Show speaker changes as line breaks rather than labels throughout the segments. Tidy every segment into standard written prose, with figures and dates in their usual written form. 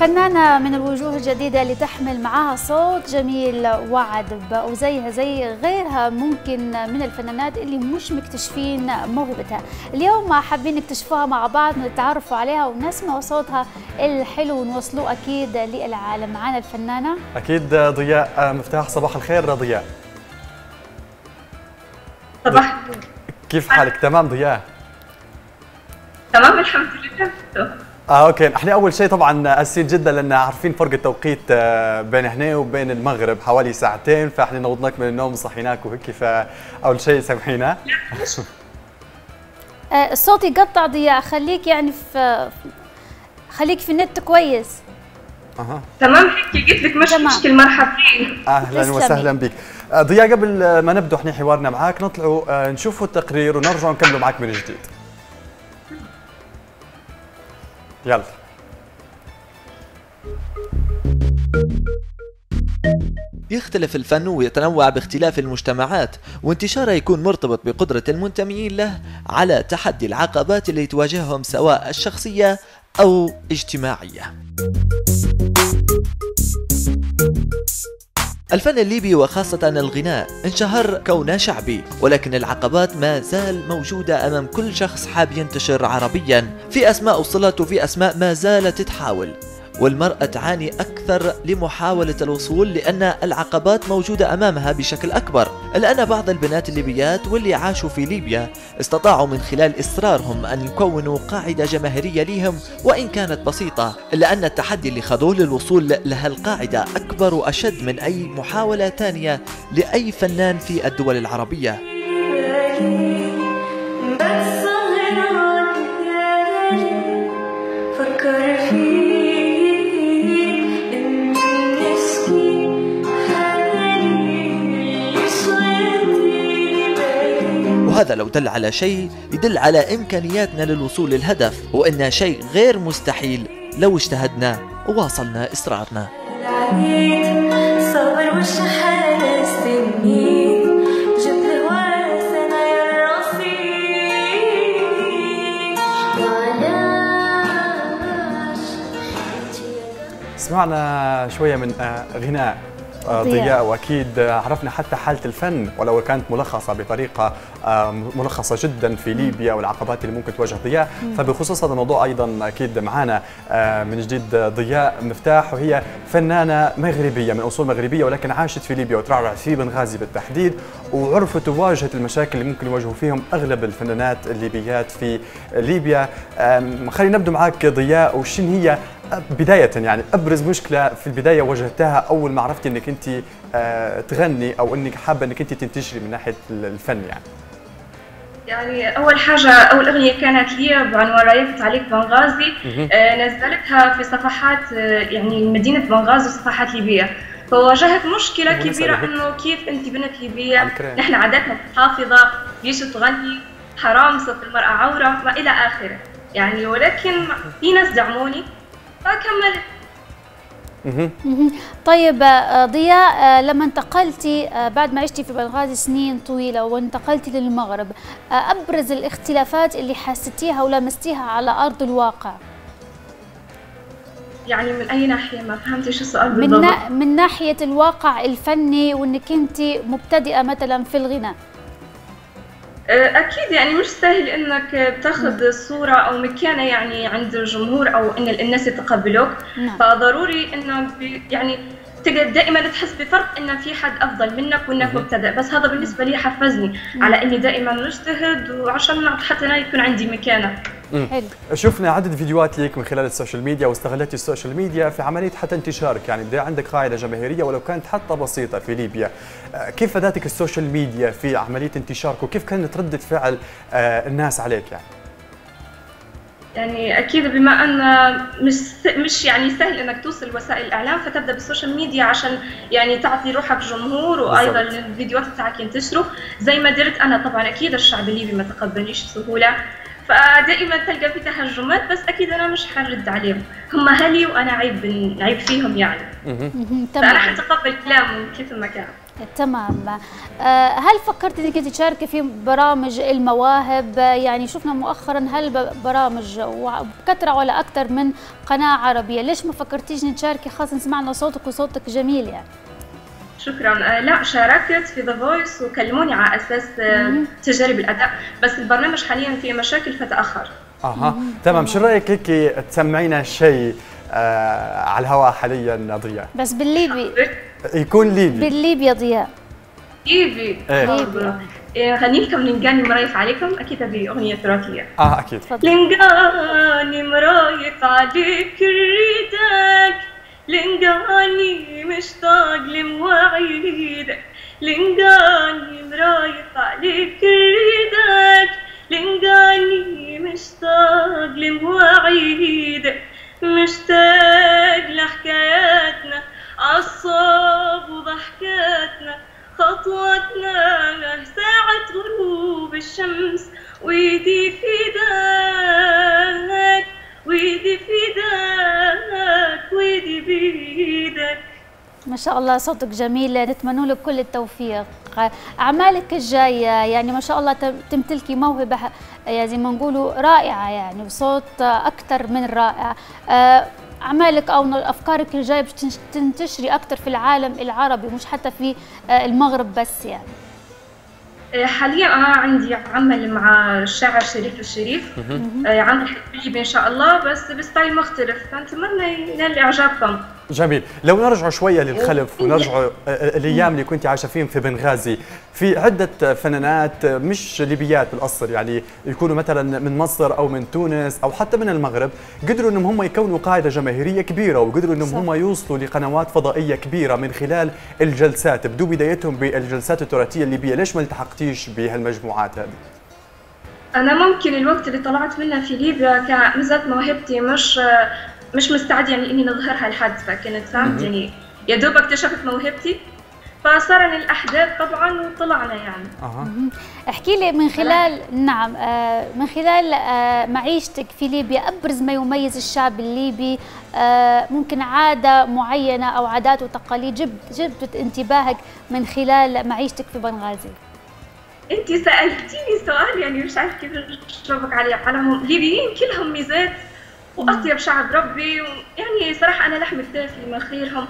فنانة من الوجوه الجديدة اللي تحمل معها صوت جميل وعذب، وزيها زي غيرها ممكن من الفنانات اللي مش مكتشفين موهبتها. اليوم حابين نكتشفوها مع بعض، نتعرفوا عليها ونسمع صوتها الحلو ونوصلوه أكيد للعالم. معنا الفنانة
أكيد ضياء مفتاح. صباح الخير ضياء.
صباح
كيف حالك؟ تمام ضياء؟
تمام الحمد لله.
اوكي، احنا اول شيء طبعا اسفين جدا لان عارفين فرق التوقيت بين هنا وبين المغرب حوالي ساعتين، فاحنا نوضناك من النوم وصحيناك وهيك، فاول شيء سامحينا.
الصوت يقطع ضياء، خليك يعني خليك في النت كويس.
تمام هيك قلت لك مش مشكل. مرحبين،
اهلا وسهلا بك ضياء. قبل ما نبدأ احنا حوارنا معك نطلعوا نشوفوا التقرير ونرجع نكملوا معك من جديد. يلا.
يختلف الفن ويتنوع باختلاف المجتمعات، وانتشاره يكون مرتبط بقدرة المنتمين له على تحدي العقبات اللي تواجههم سواء الشخصية أو اجتماعية. الفن الليبي وخاصة الغناء انشهر كونه شعبي، ولكن العقبات ما زال موجودة أمام كل شخص حاب ينتشر عربيا. في أسماء وصلت وفي أسماء ما زالت تحاول، والمرأة تعاني أكثر لمحاولة الوصول لأن العقبات موجودة أمامها بشكل أكبر. إلا أن بعض البنات الليبيات واللي عاشوا في ليبيا استطاعوا من خلال إصرارهم أن يكونوا قاعدة جماهيرية لهم وإن كانت بسيطة، إلا أن التحدي اللي خذوه للوصول لهالقاعدة أكبر وأشد من أي محاولة ثانية لأي فنان في الدول العربية. وهذا لو دل على شيء يدل على إمكانياتنا للوصول للهدف، وإنه شيء غير مستحيل لو اجتهدنا وواصلنا إصرارنا.
سمعنا شوية من غناء ضياء، واكيد عرفنا حتى حاله الفن ولو كانت ملخصه بطريقه ملخصه جدا في ليبيا والعقبات اللي ممكن تواجه ضياء. فبخصوص هذا الموضوع ايضا اكيد معنا من جديد ضياء مفتاح، وهي فنانه مغربيه من اصول مغربيه ولكن عاشت في ليبيا وترعرعت في بنغازي بالتحديد، وعرفت وواجهت المشاكل اللي ممكن يواجهوا فيهم اغلب الفنانات الليبيات في ليبيا. خلينا نبدا معك ضياء، وشن هي بداية يعني أبرز مشكلة في البداية واجهتها أول ما عرفتي أنك أنت تغني أو أنك حابة أنك أنت تنتشري من ناحية الفن؟
يعني أول حاجة أول أغنية كانت لي بعنوان رايفت عليك بنغازي، نزلتها في صفحات يعني مدينة بنغازي وصفحات ليبيا. فواجهت مشكلة كبيرة إنه كيف أنت بنت ليبية، نحن عاداتنا محافظة، ليش تغني، حرام صوت المرأة عورة ما إلى آخره يعني. ولكن في ناس دعموني فكملت.
طيب ضياء، لما انتقلتي بعد ما عشتي في بنغازي سنين طويلة وانتقلتي للمغرب، أبرز الاختلافات اللي حسيتيها ولمستيها على أرض الواقع؟
يعني من أي ناحية؟ ما فهمت شو السؤال بالضبط.
من ناحية الواقع الفني، وإنك أنت مبتدئة مثلا في الغناء.
أكيد يعني مش سهل إنك بتاخذ صورة أو مكانة يعني عند الجمهور أو إن الناس يتقبلوك. فضروري إنه يعني تقدر دائما تحس بفرق إن في حد أفضل منك وإنك مبتدئ. بس هذا بالنسبة لي حفزني على إني دائما نجتهد وعشان حتى أنا يكون عندي مكانة.
شفنا عدد فيديوهات ليك من خلال السوشيال ميديا، واستغلتي السوشيال ميديا في عملية حتى انتشارك، يعني بدأ عندك قاعدة جماهيرية ولو كانت حتى بسيطة في ليبيا. كيف فادتك السوشيال ميديا في عملية انتشارك، وكيف كانت ردة فعل الناس عليك
يعني أكيد بما أن مش يعني سهل إنك توصل وسائل الإعلام، فتبدأ بالسوشيال ميديا عشان يعني تعطي روحك جمهور، وأيضا الفيديوهات تاعك ينتشروا زي ما درت أنا. طبعا أكيد الشعب الليبي ما تقبلنيش بسهولة، فدائما تلقى في تهجمات، بس اكيد انا مش حنرد عليهم، هم اهلي وانا عيب فيهم يعني. فانا حتقبل كلامهم كيف ما كان.
تمام. هل فكرت انك انت تشاركي في برامج المواهب؟ يعني شفنا مؤخرا برامج وبكثره ولا اكثر من قناه عربيه، ليش ما فكرتيش انك تشاركي؟ خاصه سمعنا صوتك وصوتك جميل يعني.
شكرا. لا، شاركت في ذا فويس وكلموني على اساس تجارب الاداء، بس البرنامج حاليا فيه مشاكل فتاخر.
تمام. شو رايك هيك تسمعينا شيء على الهواء حاليا ضياء؟
بس بالليبي.
يكون ليبي.
بالليبي يا ضياء.
ليبي. غني لكم لنقاني مرايف عليكم، اكيد هذه اغنيه تراثيه.
اكيد.
لنقاني مرايف عليك ريدك، لنقاني مشتاق لمواعيدك، لنقاني مرايف عليك ريدك، لنقاني مشتاق لمواعيدك، مشتاق لحكاياتنا عالصوب وضحكاتنا، خطواتنا ساعة غروب الشمس، ويدي في ايدك، ويدي في ايدك، ويدي بيدك.
ما شاء الله صوتك جميل، نتمنى لك كل التوفيق. أعمالك الجاية يعني ما شاء الله تمتلكي موهبة يعني زي ما نقولوا رائعة يعني، وصوت أكثر من رائع. أعمالك أو أفكارك الجاية باش تنتشري أكثر في العالم العربي، مش حتى في المغرب بس يعني.
حاليا أنا عندي عمل مع الشاعر شريف الشريف، عمل حبيبي إن شاء الله بس بستايل مختلف، فنتمنى ينال إعجابكم.
جميل. لو نرجع شويه للخلف ونرجع الايام اللي كنت عايشه فيهم في بنغازي، في عده فنانات مش ليبيات بالاصل، يعني يكونوا مثلا من مصر او من تونس او حتى من المغرب، قدروا انهم هم يكونوا قاعده جماهيريه كبيره، وقدروا انهم هم يوصلوا لقنوات فضائيه كبيره من خلال الجلسات. بدوا بدايتهم بالجلسات التراثيه الليبيه، ليش ما التحقتيش بهالمجموعات هذه؟
أنا ممكن الوقت اللي طلعت منه في ليبيا كان نزلت موهبتي مش مستعد يعني إني نظهرها لحد، فكنت فهمت يعني يا دوب اكتشفت موهبتي، فصارن الأحداث طبعا وطلعنا يعني.
احكي لي من خلال من خلال معيشتك في ليبيا، أبرز ما يميز الشعب الليبي، ممكن عادة معينة أو عادات وتقاليد جذبت انتباهك من خلال معيشتك في بنغازي؟
انت سالتيني سؤال يعني مش عارف كيف اجاوبك عليه. على ليبيين كلهم ميزات واطيب شعب ربي، يعني صراحه انا لحم كتافي من خيرهم.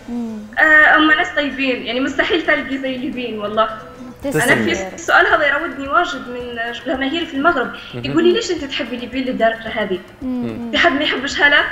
هم ناس طيبين، يعني مستحيل تلقي زي الليبيين والله. انا في السؤال هذا يراودني واجد من جماهيري في المغرب، يقول لي ليش انت تحبي ليبيا للدرجه هذه؟ في حد ما يحبش هلا؟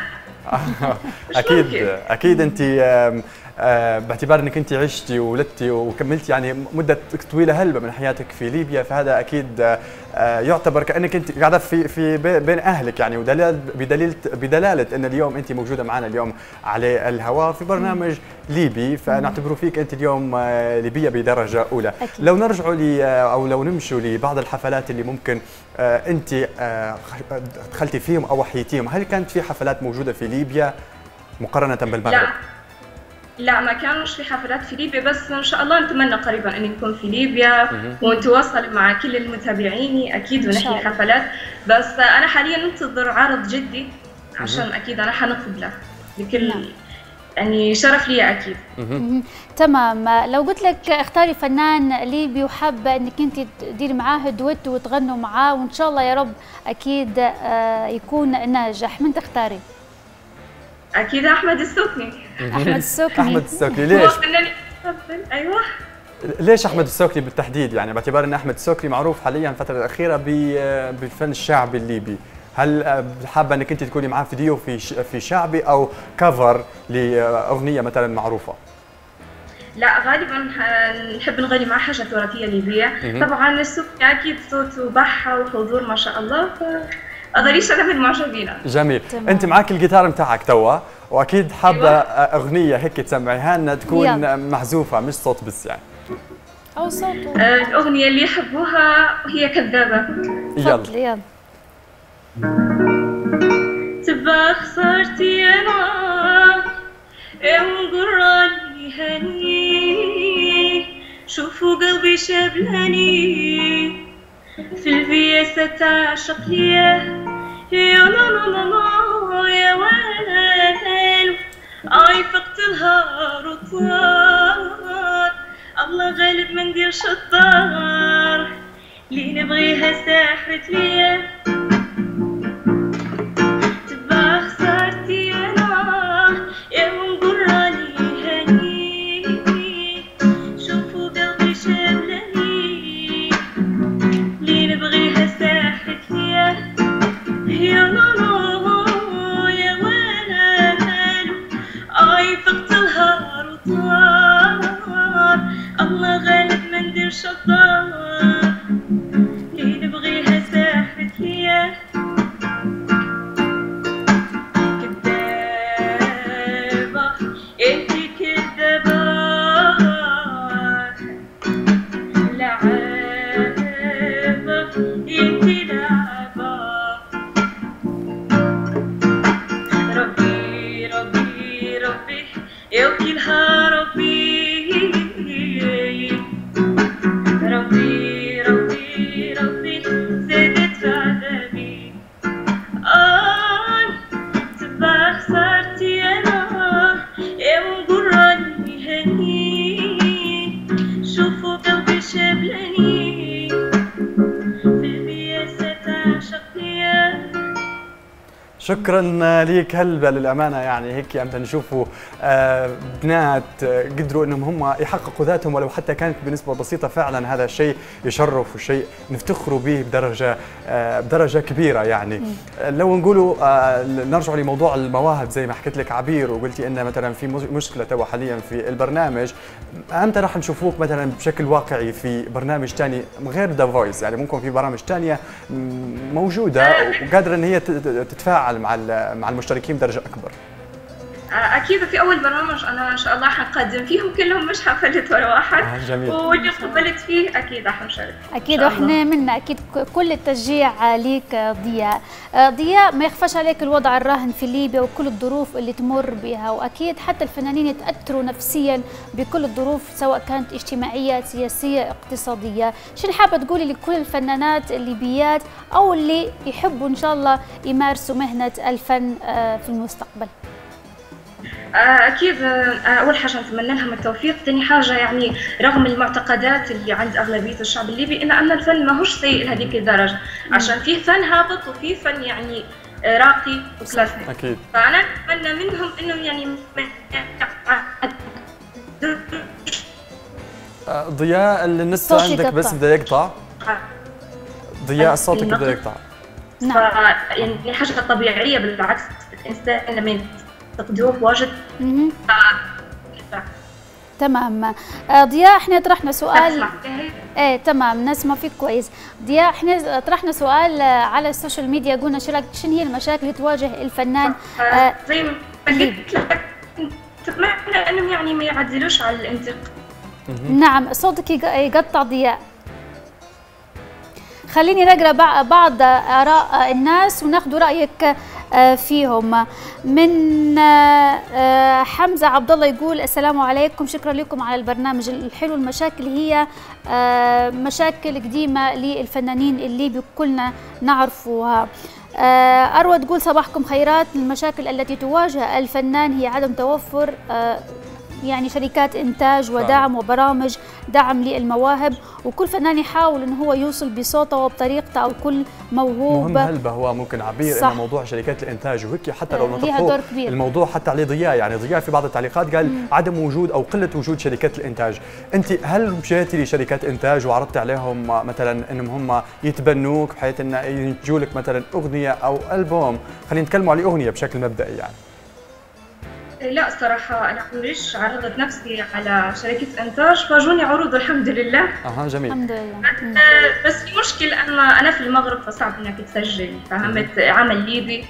اكيد انت باعتبار انك انت عشتي وولدتي وكملتي يعني مده طويله هلبة من حياتك في ليبيا، فهذا اكيد يعتبر كانك انت قاعده في بين اهلك يعني، بدلاله ان اليوم انت موجوده معنا اليوم على الهواء في برنامج ليبي، فنعتبره فيك انت اليوم ليبيه بدرجه اولى. أكيد. لو نرجعوا او لو نمشوا لبعض الحفلات اللي ممكن انت دخلتي فيهم او حييتيهم، هل كانت في حفلات موجوده في ليبيا مقارنه بالمغرب؟
لا ما كانوش في حفلات في ليبيا، بس ان شاء الله نتمنى قريبا ان نكون في ليبيا ونتواصل مع كل المتابعين اكيد ونحيي حفلات. بس انا حاليا ننتظر عرض جدي عشان اكيد انا حنقبله بكل يعني شرف لي اكيد.
تمام. لو قلت لك اختاري فنان ليبي وحابه انك انت تديري معاه دويت وتغنوا معاه وان شاء الله يا رب اكيد يكون ناجح، من تختاري؟
اكيد احمد السوكني.
احمد السوكني.
احمد السوكني ليش؟
ايوه
ليش احمد السوكني بالتحديد؟ يعني باعتبار ان احمد السوكني معروف حاليا الفتره الاخيره بالفن الشعبي الليبي، هل حابه انك انت تكوني معاه فيديو في شعبي او كفر لاغنيه مثلا معروفه؟
لا غالبا نحب نغني مع حاجه تراثيه ليبيه. طبعا السوكني اكيد صوته بحه وحضور ما شاء الله، اقدريش انا من المعجبين.
جميل. انت معك الجيتار نتاعك توا، واكيد حابه اغنيه هيك تسمعيها لنا تكون محذوفه مش صوت بس يعني.
او صوت.
الاغنيه اللي يحبوها هي كذابه.
يلا.
تبا خسرتي انا وقراني هني، شوفوا قلبي شبلاني في الفياسة تعشق ليه يا ماما يا ويل، عايفقت الهار وطار الله غالب ما نديرش الدار اللي نبغيها ساحرت ليا تبع خسارتي انا يا ونقول راني هاني شوفوا قلبي شابلني اللي نبغيها ساحرت ليا يا نونو يا ويلي اي فقت الهار وطار الله غالب ما نديرش الدار اللي نبغيها ساحرت ليا كذابة انتي كذابة لعابة انتي لعبة ربي ربي ربي يوكلها ربي ربي ربي ربي زادت في عذابي تبع خسارتي انا يا ونقول راني هاني شوفوا قلبي شابلني في البياسة تعشق فيا.
شكرا ليك هلبة. للأمانة يعني هيك أمتى نشوفوا بنات قدروا أنهم هم يحققوا ذاتهم ولو حتى كانت بنسبة بسيطة. فعلا هذا شيء يشرف وشيء نفتخروا به بدرجة كبيرة يعني. لو نقولوا نرجع لموضوع المواهب زي ما حكيت لك عبير وقلتي أن مثلا في مشكلة توا حاليا في البرنامج، أمتى راح نشوفوك مثلا بشكل واقعي في برنامج ثاني غير ذا فويس؟ يعني ممكن في برامج ثانية موجودة وقادرة أن هي تتفاعل مع المشتركين بدرجة أكبر.
أكيد في أول برنامج أنا إن شاء الله حنقدم فيهم كلهم، مش حفلت ولا واحد.
جميل.
واللي قبلت فيه أكيد راح نشارك.
أكيد وإحنا منا أكيد كل التشجيع ليك ضياء. ضياء ما يخفاش عليك الوضع الراهن في ليبيا وكل الظروف اللي تمر بها، وأكيد حتى الفنانين يتأثروا نفسيا بكل الظروف سواء كانت اجتماعية سياسية اقتصادية. شنو حابة تقولي لكل الفنانات الليبيات أو اللي يحبوا إن شاء الله يمارسوا مهنة الفن في المستقبل؟
أكيد أول حاجة نتمنى لهم التوفيق. ثاني حاجة يعني رغم المعتقدات اللي عند أغلبية الشعب الليبي أن الفن ماهوش سيء لهذيك الدرجة، عشان فيه فن هابط وفيه فن يعني راقي وكلاسيك.
أكيد.
فأنا أتمنى منهم إنهم يعني
ضياء النت عندك بس بده يقطع. ضياء صوتك بده يقطع.
يعني حاجة طبيعية بالعكس، الإنسان لما تقدروه واجد.
تمام. ضياء احنا طرحنا سؤال. ايه تمام نسمع فيك كويس. ضياء احنا طرحنا سؤال على السوشيال ميديا، قلنا شنو هي المشاكل اللي تواجه الفنان؟
زي ما قلت لك نتمنى انهم يعني ما يعدلوش على الانتقاد.
نعم صوتك يقطع ضياء. خليني نقرا بعض اراء الناس وناخذ رايك فيهم. من حمزه عبد الله يقول السلام عليكم، شكرا لكم على البرنامج الحلو. المشاكل هي مشاكل قديمه للفنانين الليبي كلنا نعرفوها. اروى تقول صباحكم خيرات. المشاكل التي تواجه الفنان هي عدم توفر يعني شركات إنتاج ودعم وبرامج دعم للمواهب، وكل فنان يحاول إنه هو يوصل بصوته وبطريقته أو كل موهوب.
مهم هلبة هو ممكن عبير إن موضوع شركات الإنتاج وهيك حتى لو نطبقوا الموضوع حتى عليه ضياء، يعني ضياء في بعض التعليقات قال عدم وجود أو قلة وجود شركات الإنتاج. أنت هل مشيتي لشركات إنتاج وعرضت عليهم مثلا إنهم هم يتبنوك بحيث إن ينتجوا لك مثلا أغنية أو ألبوم؟ خلينا نتكلموا على أغنية بشكل مبدئي يعني.
لا صراحة أنا عمريش عرضت نفسي على شركة إنتاج، فاجوني عروض الحمد لله.
جميل.
الحمد لله.
بس في مشكلة أنا في المغرب فصعب إنك تسجل، فهمت؟ عمل ليبي،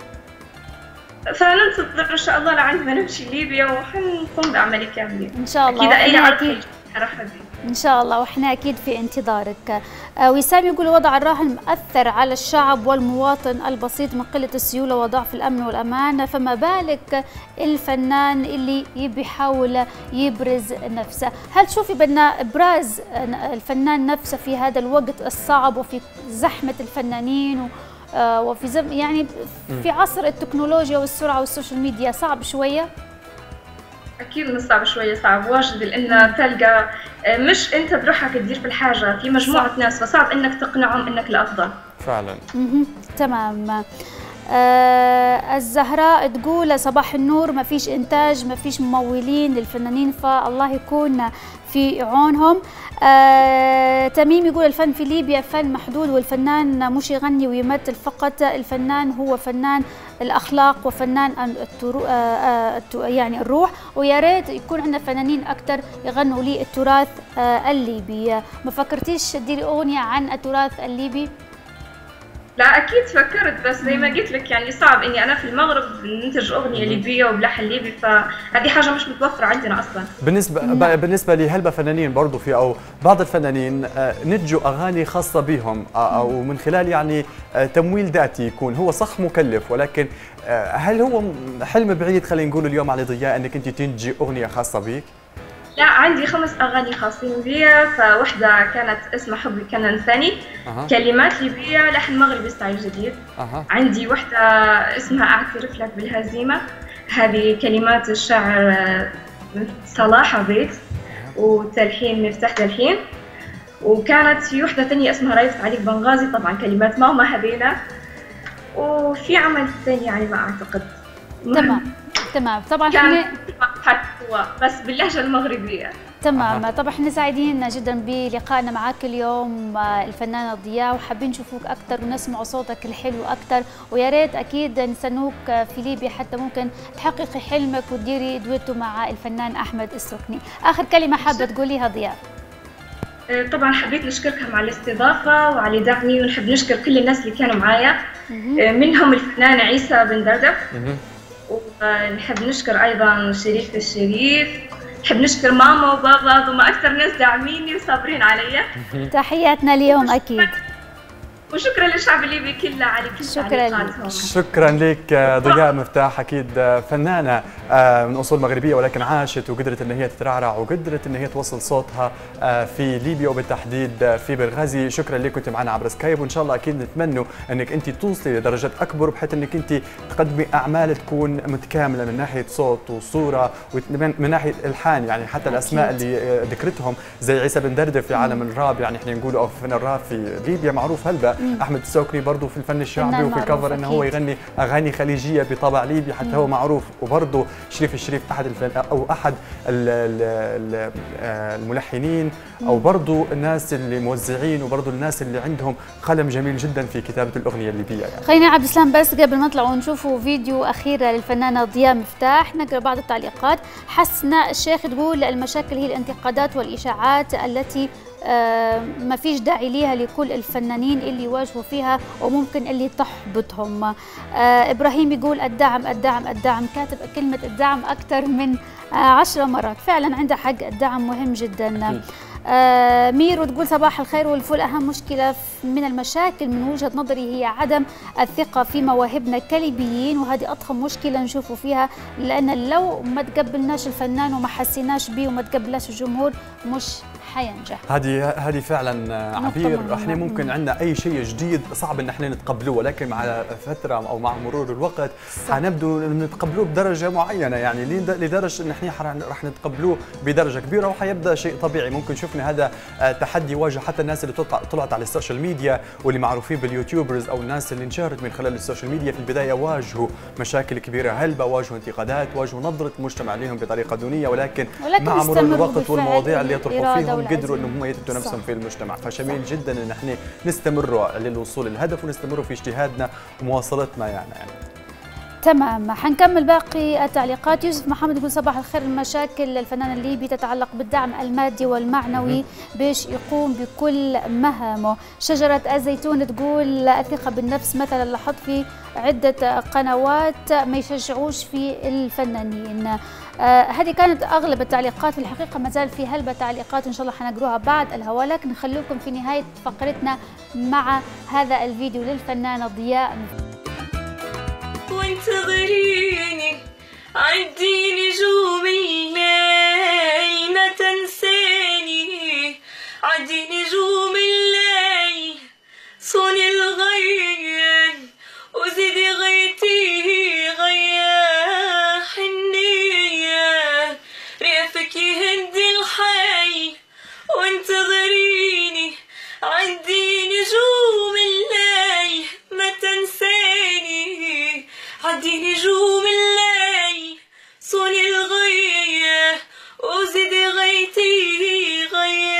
فننتظر إن شاء الله لعند ما نمشي ليبيا وحنقوم بأعمالي كاملة.
إن شاء الله.
أكيد أي عرض رحب بيه.
إن شاء الله وإحنا أكيد في انتظارك. وسام يقول وضع الراهن مؤثر على الشعب والمواطن البسيط من قلة السيولة وضعف الأمن والأمان، فما بالك الفنان اللي يحاول يبرز نفسه. هل تشوفي بأن إبراز الفنان نفسه في هذا الوقت الصعب وفي زحمة الفنانين وفي يعني في عصر التكنولوجيا والسرعة والسوشيال ميديا صعب شوية؟
اكيد من الصعب شويه، صعب واجد، لان تلقى مش انت بروحك تدير في الحاجه، في مجموعه ناس، فصعب انك تقنعهم انك الافضل.
فعلا.
تمام. الزهراء تقول صباح النور، ما فيش إنتاج، ما فيش ممولين للفنانين، فالله يكون في عونهم. تميم يقول الفن في ليبيا فن محدود، والفنان مش يغني ويمثل فقط، الفنان هو فنان الأخلاق وفنان يعني الروح، ويا ريت يكون عندنا فنانين أكثر يغنوا لي التراث الليبي. ما فكرتيش تديري أغنية عن التراث الليبي؟
لا اكيد فكرت، بس زي ما قلت لك يعني صعب اني انا في المغرب ننتج اغنيه ليبيه وبلحن ليبي، فهذه حاجه مش متوفره عندنا اصلا.
بالنسبه لهلبا فنانين برضه في او بعض الفنانين نتجوا اغاني خاصه بهم او من خلال يعني تمويل ذاتي، يكون هو صح مكلف، ولكن هل هو حلم بعيد خلينا نقول اليوم على ضياء انك انت تنتجي اغنيه خاصه بيك؟
لا عندي 5 أغاني خاصين بي، فوحدة كانت اسمها حبي كان انساني، كلمات ليبية لحن مغربي ستايل جديد. عندي وحدة اسمها اعترف لك بالهزيمة، هذه كلمات الشاعر صلاح عبيد وتلحين مفتاح تلحين. وكانت في وحدة ثانية اسمها رايفة عليك بنغازي، طبعا كلمات ماما هذينا. وفي عمل ثاني يعني ما اعتقد.
تمام. طبعا
كان بس باللهجة المغربية.
تمام. طبعا احنا سعيدين جدا بلقائنا معك اليوم الفنانة ضياء، وحابين نشوفوك اكثر ونسمع صوتك الحلو اكثر، ويا ريت اكيد نستنوك في ليبيا حتى ممكن تحققي حلمك وتديري دويتو مع الفنان احمد السكني. اخر كلمة حابة تقوليها ضياء؟
طبعا حبيت نشكركم على الاستضافة وعلى دعمي، ونحب نشكر كل الناس اللي كانوا معايا، منهم الفنان عيسى بن دردف، ونحب نشكر ايضا شريف الشريف، نحب نشكر ماما وبابا، هذوما اكثر ناس داعميني وصابرين علي.
تحياتنا اليوم اكيد،
وشكرا للشعب الليبي كله على كل تعليقاتهم.
شكرا لك ضياء مفتاح، اكيد فنانه من اصول مغربيه ولكن عاشت وقدرت ان هي تترعرع وقدرت ان هي توصل صوتها في ليبيا وبالتحديد في بنغازي. شكرا لك كنت معنا عبر سكايب، وان شاء الله اكيد نتمنى انك انت توصلي لدرجات اكبر، بحيث انك انت تقدمي اعمال تكون متكامله من ناحيه صوت وصوره ومن ناحيه الحان، يعني حتى الاسماء اللي ذكرتهم زي عيسى بن دردف في عالم الراب، يعني احنا نقولوا او في فن الراب في ليبيا معروف هلبا، احمد السوكني برضه في الفن الشعبي وفي الكفر انه هو يغني اغاني خليجيه بطابع ليبي حتى هو معروف، وبرضه شريف الشريف احد الملحنين او برضه الناس اللي موزعين وبرضه الناس اللي عندهم قلم جميل جدا في كتابه الاغنيه الليبيه. يعني
خلينا عبد السلام بس قبل ما نطلع ونشوفوا فيديو اخير للفنانه ضياء مفتاح نقرا بعض التعليقات. حسناء الشيخ تقول المشاكل هي الانتقادات والاشاعات التي ما فيش داعي ليها لكل الفنانين اللي يواجهوا فيها وممكن اللي تحبطهم. إبراهيم يقول الدعم الدعم الدعم، كاتب كلمة الدعم أكثر من 10 مرات، فعلا عنده حق، الدعم مهم جدا. ميرو تقول صباح الخير والفل، أهم مشكلة من المشاكل من وجهة نظري هي عدم الثقة في مواهبنا كليبيين، وهذه أضخم مشكلة نشوفوا فيها، لأن لو ما تقبلناش الفنان وما حسيناش به وما تقبلناش الجمهور مش حينجح.
هذه فعلا عبير، احنا ممكن عندنا اي شيء جديد صعب ان احنا نتقبلوه، ولكن مع فتره او مع مرور الوقت حنبدو نتقبلوه بدرجه معينه، يعني لدرجه ان احنا راح نتقبلوه بدرجه كبيره وحيبدا شيء طبيعي. ممكن شفنا هذا تحدي واجه حتى الناس اللي طلعت على السوشيال ميديا واللي معروفين باليوتيوبرز او الناس اللي انشهرت من خلال السوشيال ميديا، في البدايه واجهوا مشاكل كبيره هلبا، واجهوا انتقادات، واجهوا نظره المجتمع لهم بطريقه دونيه، ولكن مع مرور الوقت والمواضيع اللي يطرحوا فيهم قدروا انهم هم يثبتوا نفسهم في المجتمع. فجميل جدا ان احنا نستمروا للوصول للهدف ونستمروا في اجتهادنا ومواصلتنا يعني.
تمام، حنكمل باقي التعليقات. يوسف محمد يقول صباح الخير، المشاكل الفنان الليبي تتعلق بالدعم المادي والمعنوي باش يقوم بكل مهامه. شجرة الزيتون تقول الثقة بالنفس، مثلا لاحظت في عدة قنوات ما يشجعوش في الفنانين. هذه كانت اغلب التعليقات، في الحقيقه ما زال في هلبة تعليقات ان شاء الله حنقروها بعد الهواء، لكن نخليكم في نهايه فقرتنا مع هذا الفيديو للفنانه ضياء.
وانتظريني عدي نجوم الليل ما تنساني، عدي نجوم الليل صوني الغير وزيدي غيتي غيا حنية عدي نجوم الليل صوني الغيه وزد غيتي غيه